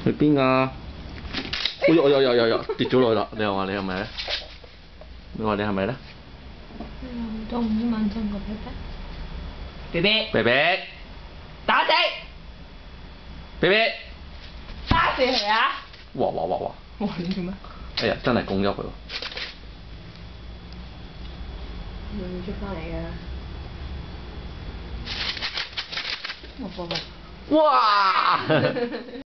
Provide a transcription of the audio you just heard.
去邊啊？哎呦，跌咗落去啦！你又話你係咪咧？你話你係咪咧？ 都唔知問真個 BB， 打死 BB， 打死佢啊！ 哇！ 哇！你做咩？ 哎呀，真係拱咗佢喎！ 會唔會捉翻嚟嘅？我放落。 哇！